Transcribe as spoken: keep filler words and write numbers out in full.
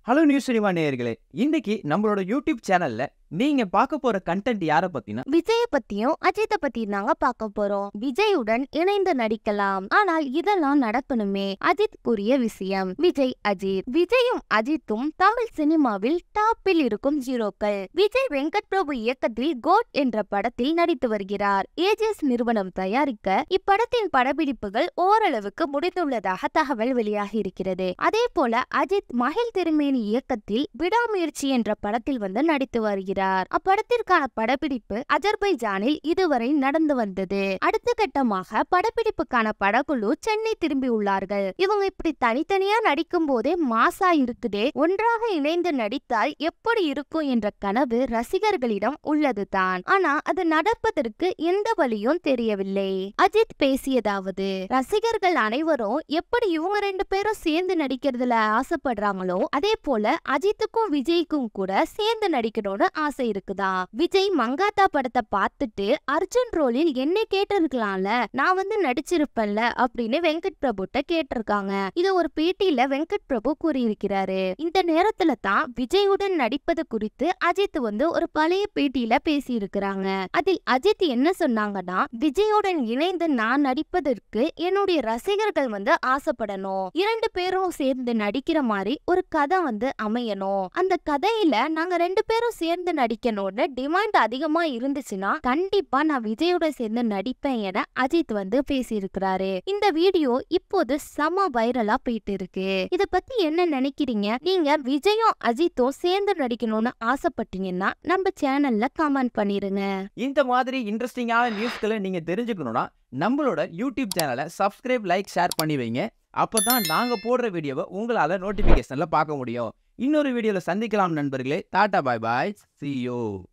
Hello news cinema நேயர்களே, இன்னைக்கு நம்மளோட யூடியூப் சேனல்ல நீங்க பார்க்க போற கண்டென்ட் யாரை பத்தினா விஜய பத்தியும் அஜித்தை பத்தி நாங்க பார்க்க போறோம். விஜயுடன் இணைந்து நடிக்கலாம், ஆனால் இதெல்லாம் நடக்கணுமே. அஜித் கூறிய விஷயம். விஜய் அஜித் விஜயும் அஜித்தும் தமிழ் சினிமாவில் டாப்பில் இருக்கும் ஜீரோக்கள். விஜய் வெங்கட் பிரபு இயக்கத்தில் கோட் என்ற படத்தில் நடித்து வருகிறார். ஏஜிஎஸ் நிறுவனம் தயாரிக்க இப்படத்தின் படப்பிடிப்புகள் ஓரளவுக்கு முடிந்துள்ளதாக தகவல் வெளியாகி இருக்கிறது. அதே போல அஜித் மகிழ் திருமேனி இயக்கத்தில் விடாமுயற்சி என்ற படத்தில் வந்து நடித்து வருகிறார். அப்படத்திற்கான படப்பிடிப்பு அஜர்பைஜானில் இதுவரை நடந்து வந்தது. அடுத்த கட்டமாக படப்பிடிப்புக்கான படக்குழு சென்னை திரும்பியுள்ளார்கள். இவங்க இப்படி தனித்தனியா நடிக்கும் போதே மாசா இருக்குதே, ஒன்றாக இணைந்து நடித்தால் எப்படி இருக்கும் என்ற கனவு ரசிகர்களிடம் உள்ளதுதான். ஆனா அது நடப்பதற்கு எந்த வழியும் தெரியவில்லை. அஜித் பேசியதாவது: ரசிகர்கள் அனைவரும் எப்படி இவங்க ரெண்டு பேரும் சேர்ந்து நடிக்கிறதுல ஆசைப்படுறாங்களோ அதே போல அஜித்துக்கும் விஜய்க்கும் கூட சேர்ந்து நடிக்கணும்னு ஆசை இருக்குதா. விஜய் மங்காத்தா படத்தை பார்த்துட்டு அர்ஜுன் ரோலில் என்ன கேட்டிருக்கலாம்ல, நான் வந்து நடிச்சிருப்பேன்ல அப்படின்னு வெங்கட் பிரபுட்ட கேட்டிருக்காங்க. இது ஒரு பேட்டியில வெங்கட் பிரபு கூறியிருக்கிறாரு. இந்த நேரத்துல தான் விஜயுடன் நடிப்பது குறித்து அஜித் வந்து ஒரு பழைய பேட்டியில பேசி இருக்கிறாங்க. அதில் அஜித் என்ன சொன்னாங்கன்னா, விஜயுடன் இணைந்து நான் நடிப்பதற்கு என்னுடைய ரசிகர்கள் வந்து ஆசைப்படணும், இரண்டு பேரும் சேர்ந்து நடிக்கிற மாதிரி ஒரு கதை வந்து அமையணும், அந்த கதையில நாங்க ரெண்டு பேரும் சேர்ந்து நடிக்கணும்னு டிமாண்ட் அதிகமா இருந்துச்சுன்னா கண்டிப்பா நான் விஜயோட சேர்ந்து நடிப்பேன் என அஜித் வந்து பேசி இருக்கிறாரு. இந்த வீடியோ இப்போது செம வைரலா போயிட்டு இருக்கு. இத பத்தி என்ன நினைக்கிறீங்க? நீங்க விஜயும் அஜித்தும் சேர்ந்து நடிக்கணும்னு ஆசைப்பட்டீங்கன்னா நம்ம சேனல்ல கமெண்ட் பண்ணிருங்க. இந்த மாதிரி இன்ட்ரெஸ்டிங்கான நியூஸ்களை நீங்க தெரிஞ்சுக்கணும்னா நம்மளோட யூடியூப் சேனலை சப்ஸ்கிரைப், லைக், ஷேர் பண்ணி வைங்க. அப்பதான் நாங்க போடுற வீடியோவை உங்களால நோட்டிபிகேஷன்ல பார்க்க முடியும். இன்னொரு வீடியோல சந்திக்கலாம் நண்பர்களே. டாடா, பாய் பாய், see you.